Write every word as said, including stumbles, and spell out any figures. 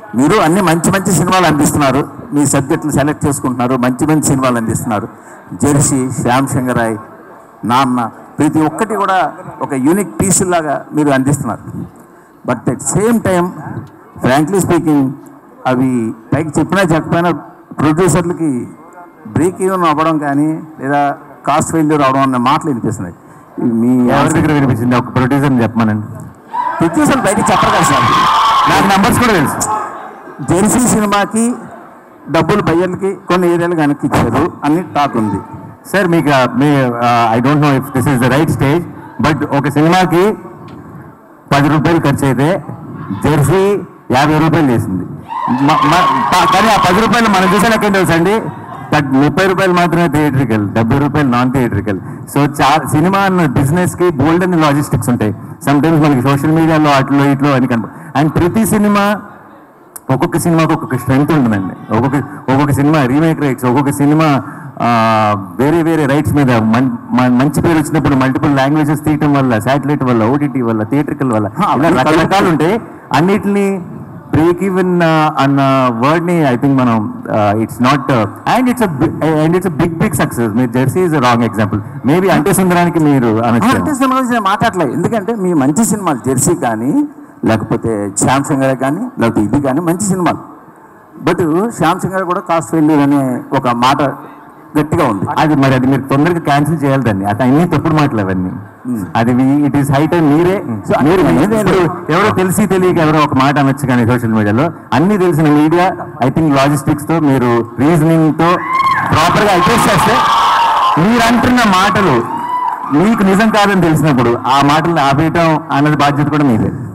మీరు అన్ని మంచి మంచి సినిమాలు అందిస్తున్నారు, మీ సబ్జెక్టులు సెలెక్ట్ చేసుకుంటున్నారు, మంచి మంచి సినిమాలు అందిస్తున్నారు. జెర్సీ, శ్యామ్ సింగరాయ్, నాన్న, ప్రతి ఒక్కటి కూడా ఒక యూనిక్ పీస్ లాగా మీరు అందిస్తున్నారు. But at same time frankly speaking అవి పైకి చెప్పినా చెప్పకపోయినా ప్రొడ్యూసర్లకి బ్రేక్ ఈవెన్ అవ్వడం కానీ లేదా కాస్ట్ ఫెయిల్యూర్ అవడం అన్న మాటలు వినిపిస్తున్నాయి. మీ ఎవరి దగ్గర వినిపించింది? ఒక ప్రొడ్యూసర్ని చెప్పమనండి. ప్రొడ్యూసర్ బయటకు చెప్పరు కదా సార్, నాకు నెంబర్స్ కూడా తెలుసు. జెర్సీ సినిమాకి డబ్బులు బయ్యర్లకి కొన్ని ఏరియాలు వెనక్కి ఇచ్చారు అని టాక్ ఉంది సార్. మీకు మీ I don't know if this is the right stage, but ఒక సినిమాకి పది రూపాయలు ఖర్చు అయితే జెర్సీ యాభై రూపాయలు చేసింది. కానీ ఆ పది రూపాయలు మనం చూసే లెక్క తెలుసు అండి, ముప్పై రూపాయలు మాత్రమే థియేట్రికల్, డెబ్బై రూపాయలు నాన్ థియేట్రికల్. సో చా సినిమా అన్న బిజినెస్కి బోల్డ్ అని లాజిస్టిక్స్ ఉంటాయి. సమ్టైమ్స్ మనకి సోషల్ మీడియాలో అట్లో ఇట్లో అని కనప అండ్ ప్రతి సినిమా ఒక్కొక్క సినిమాకి ఒక్కొక్క స్ట్రెంగ్త్ ఉంటుందండి. ఒక్కొక్క ఒక్కొక్క సినిమా రీమేక్ రైట్స్, ఒక్కొక్క సినిమా వేరే వేరే రైట్స్ మీద మంచి పేరు వచ్చినప్పుడు మల్టిపుల్ లాంగ్వేజెస్ తీయటం వల్ల, శాటిలైట్ వల్ల, ఓటీటీ వల్ల, థియేట్రికల్ వల్ల ఇలా రకరకాలు ఉంటాయి. అన్నిటిని బ్రేక్ ఈవెన్ అన్న వర్డ్ని ఐ థింక్ మనం it's not and it's and it's big big success. మీరు Jersey is wrong example. Maybe అంటే సుందరానికి మీరు అంటే సినిమా మాట్లాడలేదు, ఎందుకంటే మీ మంచి సినిమాలు జెర్సీ కానీ లేకపోతే శ్యామ్ సింగర్ కానీ లేకపోతే ఇది కానీ మంచి సినిమాలు. బట్ శ్యామ్ సింగర్ కూడా కాస్ట్ ఫెయిల్యూర్ అనే ఒక మాట గట్టిగా ఉంది. అది మరి అది మీరు తొందరగా క్యాన్సిల్ చేయాలి దాన్ని. అది అన్ని తప్పుడు మాటలు అవన్నీ. అది ఇట్ ఈస్ హై టైం మీరే మీరు ఎవరో తెలిసి తెలియక ఎవరో ఒక మాట అనొచ్చు కానీ సోషల్ మీడియాలో అన్ని తెలిసిన మీడియా ఐ థింక్ లాజిస్టిక్స్ తో మీరు రీజనింగ్ తో ప్రాపర్ గా అడ్జస్ట్ చేస్తే మీరు అంటున్న మాటలు మీకు నిజం కాదని తెలిసినప్పుడు ఆ మాటలు ఆపేయటం అన్నది బాధ్యత కూడా మీదే.